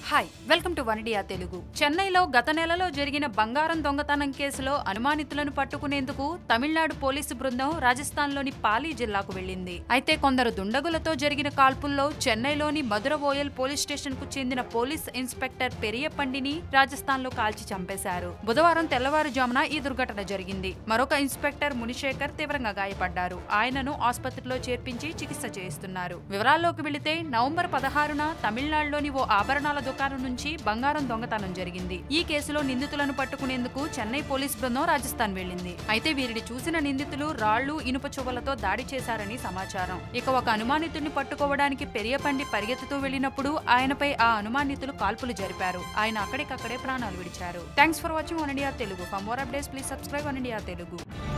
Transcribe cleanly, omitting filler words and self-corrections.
Hi welcome to One India Telugu. చెన్నైలో గత నెలలో జరిగిన బంగారం దొంగతనం కేసులో అనుమానితులను పట్టుకునేందుకు తమిళనాడు పోలీసు బృందం రాజస్థాన్లోని పాలీ జిల్లాకు వెళ్లింది. అయితే కొందరు దుండగులతో జరిగిన కాల్పుల్లో చెన్నైలోని మధురవోయల్ పోలీస్ స్టేషన్ కు చెందిన పోలీస్ ఇన్స్పెక్టర్ పెరియపండిని రాజస్థాన్లో కాల్చి చంపేశారు. బుధవారం తెల్లవారుజామున ఈ దుర్ఘటన జరిగింది. మరొక ఇన్స్పెక్టర్ మునిశేఖర్ తీవ్రంగా గాయపడ్డారు. ఆయనను ఆసుపత్రిలో చేర్పించి చికిత్స చేయిస్తున్నారు. వివరాల్లోకి వెళితే నవంబర్ 16న తమిళనాడులోని ఓ ఆభరణాల దుకాణం నుంచి బంగారం దొంగతనం జరిగింది. ఈ కేసులో నిందితులను పట్టుకునేందుకు చెన్నై పోలీస్ బృందం రాజస్థాన్ వెళ్లింది. అయితే వీరిని చూసిన నిందితులు రాళ్లు, ఇనుప చువ్వలతో దాడి చేశారని సమాచారం. ఇక ఒక అనుమానితుడిని పట్టుకోవడానికి పెరియపండి పరిగెత్తుతూ వెళ్లినప్పుడు ఆయనపై ఆ అనుమానితులు కాల్పులు జరిపారు. ఆయన అక్కడికక్కడే ప్రాణాలు విడిచారు. Thanks for watching One India Telugu. For more updates please subscribe One India Telugu.